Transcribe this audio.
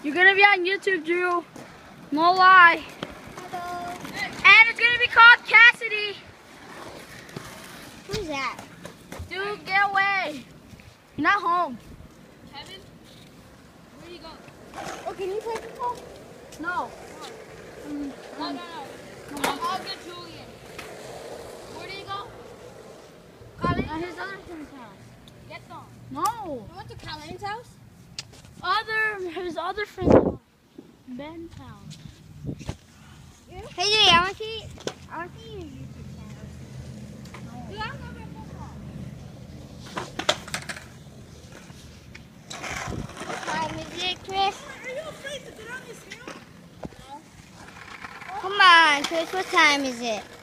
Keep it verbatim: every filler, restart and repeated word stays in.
You're gonna be on YouTube, Drew. No lie. Hello. And it's gonna be called Cassidy. Who's that? Dude, get away. You're not home. Kevin, where do you go? Oh, can you play football? No. No, no, no. I'll, I'll get Julian. Where do you go? Colin? At his other friend's house. Get them. No. You went to Colin's house? Other, his other friend's house. Ben's house. Hey, Jay, I want to see, I want to see your YouTube channel. No. Dude, I'm going to football. What time is it, Chris? Are you afraid to get on this hill? Come on, Chris, what time is it?